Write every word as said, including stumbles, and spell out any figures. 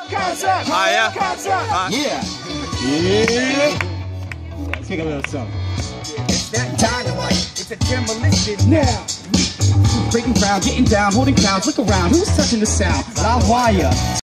Concept. Ah, yeah? Concept. Ah. Yeah. Yeah. Take a little something. It's that dynamite. It's a demolition now. Breaking ground, getting down, holding crowns. Look around. Who's touching the sound? La Wire.